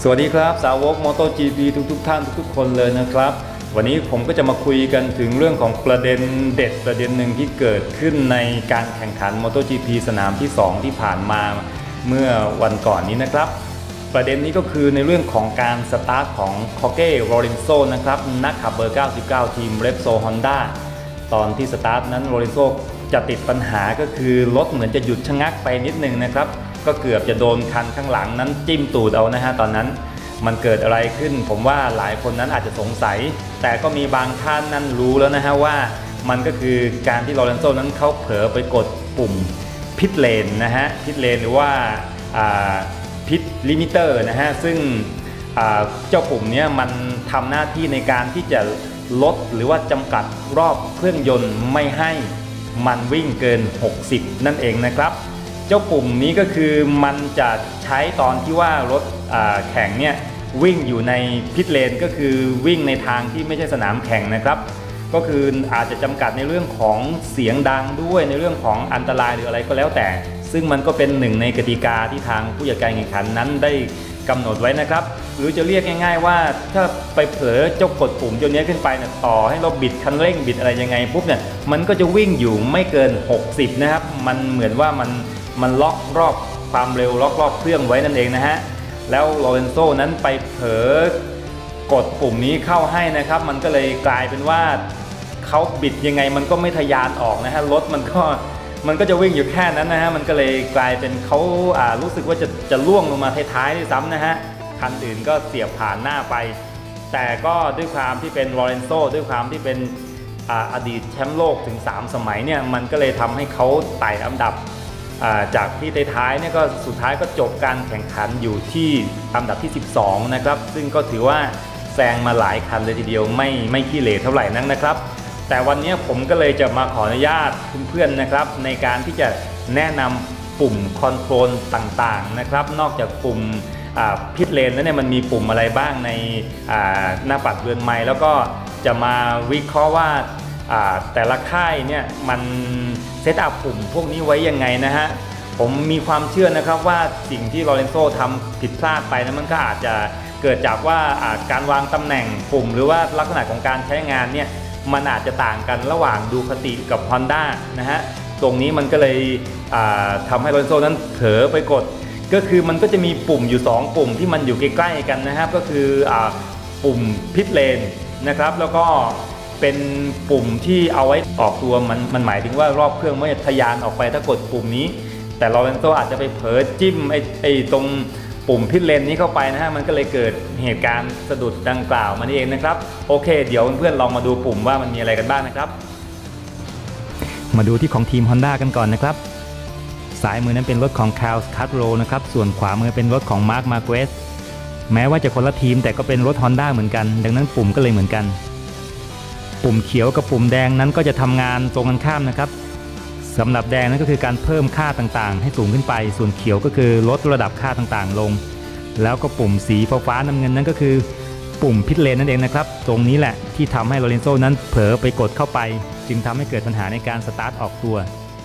สวัสดีครับสาวก MotoGP ทุกท่านทุกคนเลยนะครับวันนี้ผมก็จะมาคุยกันถึงเรื่องของประเด็นเด็ดประเด็นหนึ่งที่เกิดขึ้นในการแข่งขัน MotoGP สนามที่2ที่ผ่านมาเมื่อวันก่อนนี้นะครับประเด็นนี้ก็คือในเรื่องของการสตาร์ทของคอเก้โรเลนโซนะครับนักขับเบอร์99ทีม Repsol Honda ตอนที่สตาร์ทนั้นโรเลนโซจะติดปัญหาก็คือรถเหมือนจะหยุดชะงักไปนิดนึงนะครับก็เกือบจะโดนคันข้างหลังนั้นจิ้มตูดเอานะฮะตอนนั้นมันเกิดอะไรขึ้นผมว่าหลายคนนั้นอาจจะสงสัยแต่ก็มีบางท่านนั้นรู้แล้วนะฮะว่ามันก็คือการที่โรเลนโซนั้นเขาเผลอไปกดปุ่มพิทเลนนะฮะพิทเลนหรือว่าพิทลิมิเตอร์นะฮะซึ่งเจ้าปุ่มนี้มันทำหน้าที่ในการที่จะลดหรือว่าจำกัดรอบเครื่องยนต์ไม่ให้มันวิ่งเกิน60นั่นเองนะครับเจ้าปุ่มนี้ก็คือมันจะใช้ตอนที่ว่ารถแข่งเนี่ยวิ่งอยู่ในพิทเลนก็คือวิ่งในทางที่ไม่ใช่สนามแข่งนะครับก็คืออาจจะจำกัดในเรื่องของเสียงดังด้วยในเรื่องของอันตรายหรืออะไรก็แล้วแต่ซึ่งมันก็เป็นหนึ่งในกติกาที่ทางผู้จัดการแข่งขันนั้นได้กำหนดไว้นะครับหรือจะเรียกง่ายๆว่าถ้าไปเผลอเจ้ากดปุ่มตัวนี้ขึ้นไปเนี่ยต่อให้เราบิดคันเร่งบิดอะไรยังไงปุ๊บเนี่ยมันก็จะวิ่งอยู่ไม่เกิน60นะครับมันเหมือนว่ามันล็อกรอบความเร็วล็อกรอบเครื่องไว้นั่นเองนะฮะแล้วโรเลนโซนั้นไปเผลอกดปุ่มนี้เข้าให้นะครับมันก็เลยกลายเป็นว่าเขาบิดยังไงมันก็ไม่ทะยานออกนะฮะรถมันก็จะวิ่งอยู่แค่นั้นนะฮะมันก็เลยกลายเป็นเขารู้สึกว่าจะล่วงลงมาท้ายๆด้วยซ้ำนะฮะคันอื่นก็เสียบผ่านหน้าไปแต่ก็ด้วยความที่เป็นโรเลนโซด้วยความที่เป็นอดีตแชมป์โลกถึง3สมัยเนี่ยมันก็เลยทำให้เขาไต่อันดับจากที่ท้ายๆเนี่ยก็สุดท้ายก็จบการแข่งขันอยู่ที่อันดับที่12นะครับซึ่งก็ถือว่าแซงมาหลายคันเลยทีเดียวไม่ขี้เหร่เท่าไหร่นักนะครับแต่วันนี้ผมก็เลยจะมาขออนุญาตเพื่อนๆนะครับในการที่จะแนะนำปุ่มคอนโทรลต่างๆนะครับนอกจากปุ่มพิทเลนแล้วเนี่ยมันมีปุ่มอะไรบ้างในหน้าปัดเรือนไม้แล้วก็จะมาวิเคราะห์ว่าแต่ละค่ายเนี่ยมันเซตอัพปุ่มพวกนี้ไว้ยังไงนะฮะผมมีความเชื่อนะครับว่าสิ่งที่โรเลนโซทำผิดพลาดไปนะมันก็อาจจะเกิดจากว่าการวางตำแหน่งปุ่มหรือว่าลักษณะของการใช้งานเนี่ยมันอาจจะต่างกันระหว่างดูคติกับ Honda นะฮะตรงนี้มันก็เลยทำให้โรเลนโซนั้นเผลอไปกดก็คือมันก็จะมีปุ่มอยู่2ปุ่มที่มันอยู่ใกล้ๆกันนะครับก็คือปุ่มพิทเลนนะครับแล้วก็เป็นปุ่มที่เอาไว้ออกตัวมันหมายถึงว่ารอบเครื่องไม่ทะยานออกไปถ้ากดปุ่มนี้แต่โรเลนโซอาจจะไปเผลอจิ้มไอ้ตรงปุ่มพิทเลนนี้เข้าไปนะฮะมันก็เลยเกิดเหตุการณ์สะดุดดังกล่าวมานี่เองนะครับโอเคเดี๋ยวเพื่อนๆลองมาดูปุ่มว่ามันมีอะไรกันบ้างนะครับมาดูที่ของทีม Honda กันก่อนนะครับซ้ายมือนั้นเป็นรถของ Carlos Castro นะครับส่วนขวามือเป็นรถของ Marc Marquez แม้ว่าจะคนละทีมแต่ก็เป็นรถ Honda เหมือนกันดังนั้นปุ่มก็เลยเหมือนกันปุ่มเขียวกับปุ่มแดงนั้นก็จะทำงานตรงกันข้ามนะครับสำหรับแดงนั้นก็คือการเพิ่มค่าต่างๆให้สูงขึ้นไปส่วนเขียวก็คือลดระดับค่าต่างๆลงแล้วก็ปุ่มสีฟ้าน้ำเงินนั้นก็คือปุ่มพิทเลนนั่นเองนะครับตรงนี้แหละที่ทำให้โรเลนโซนั้นเผลอไปกดเข้าไปจึงทำให้เกิดปัญหาในการสตาร์ทออกตัว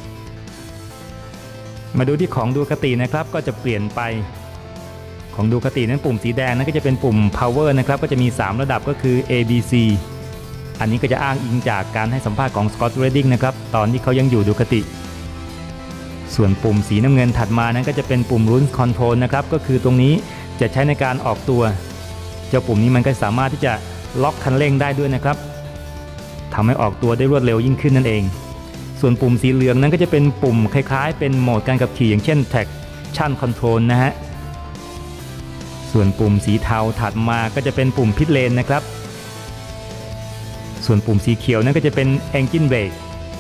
มาดูที่ของดูคตินะครับก็จะเปลี่ยนไปของดูคตินั้นปุ่มสีแดงนั้นก็จะเป็นปุ่ม power นะครับก็จะมี3ระดับก็คือ A B Cอันนี้ก็จะอ้างอิงจากการให้สัมภาษณ์ของสกอตต์ เรดดิ้งนะครับตอนที่เขายังอยู่ดูคติส่วนปุ่มสีน้ำเงินถัดมานั้นก็จะเป็นปุ่ม Launch Control นะครับก็คือตรงนี้จะใช้ในการออกตัวเจ้าปุ่มนี้มันก็สามารถที่จะล็อกคันเร่งได้ด้วยนะครับทำให้ออกตัวได้รวดเร็วยิ่งขึ้นนั่นเองส่วนปุ่มสีเหลืองนั้นก็จะเป็นปุ่มคล้ายๆเป็นโหมดการขับขี่อย่างเช่น Traction Control นะฮะส่วนปุ่มสีเทาถัดมาก็จะเป็นปุ่ม Pit Lane นะครับส่วนปุ่มสีเขียวนั่นก็จะเป็น Engine Brake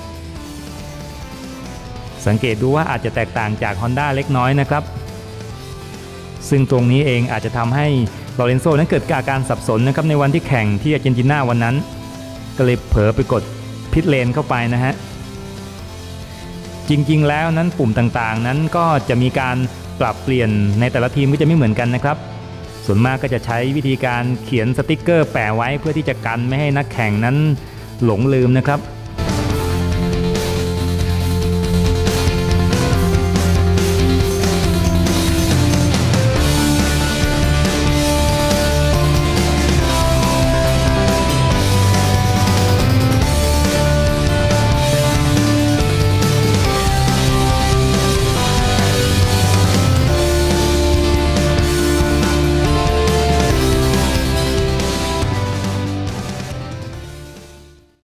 สังเกตดูว่าอาจจะแตกต่างจาก Honda เล็กน้อยนะครับซึ่งตรงนี้เองอาจจะทำให้โรเลนโซนั้นเกิดอาการสับสนนะครับในวันที่แข่งที่อาร์เจนตินาวันนั้นก็เลยเผลอไปกดพิทเลนเข้าไปนะฮะจริงๆแล้วนั้นปุ่มต่างๆนั้นก็จะมีการปรับเปลี่ยนในแต่ละทีมก็จะไม่เหมือนกันนะครับส่วนมากก็จะใช้วิธีการเขียนสติ๊กเกอร์แปะไว้เพื่อที่จะกันไม่ให้นักแข่งนั้นหลงลืมนะครับ